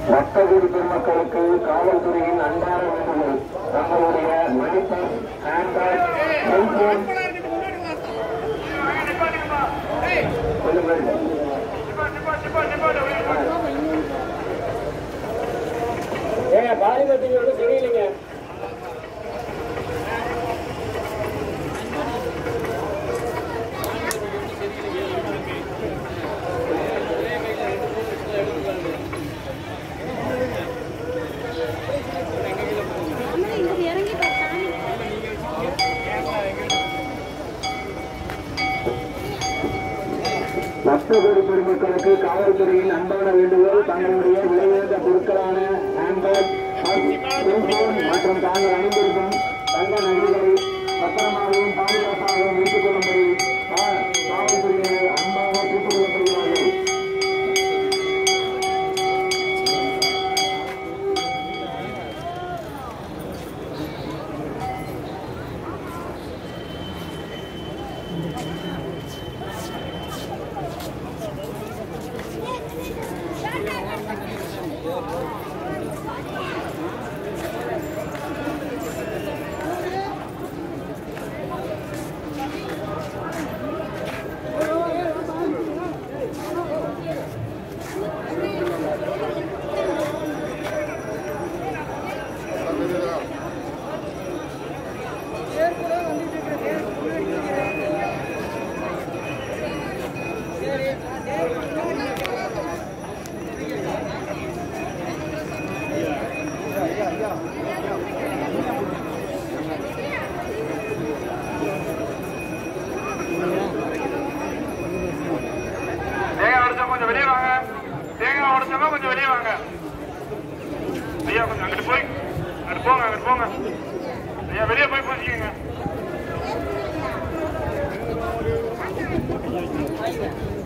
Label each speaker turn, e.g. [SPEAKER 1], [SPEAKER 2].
[SPEAKER 1] பக்தகுடி பெருமக்களுக்கு காவல்துறையின் அன்பான வேண்டுகோள். நம்மளுடைய மணிப்பர், ஹேண்ட்பேக், செல்போன் பாலிமத்தியோட சரியில்லைங்க. பக்தகுடி பெருமக்களுக்கு காவல்துறையின் அன்பான வேண்டுகோள். தங்களுடைய விலையுயர்ந்த பொருட்களான ஹேண்ட்பேக், செல்போன் மற்றும் தாங்கள் அணிந்திருக்கும் தங்க நகைகளை பத்திரமாகவும் பாதுகாப்பாகவும் வைத்துக் கொள்ளும்படி காவல்துறையினர் அன்பாக கேட்டுக் கொள்ளப்படுகிறார்கள். கொஞ்சம் வெளியே வாங்க. தேங்காய் உடைச்சவங்க கொஞ்சம் வெளியே வாங்க. ஐயா கொஞ்சம் அங்கிட்டு போய் அங்கிட்டு போங்க, அங்கிட்டு போங்க. ஐயா வெளியே போய் பூசிக்கங்க.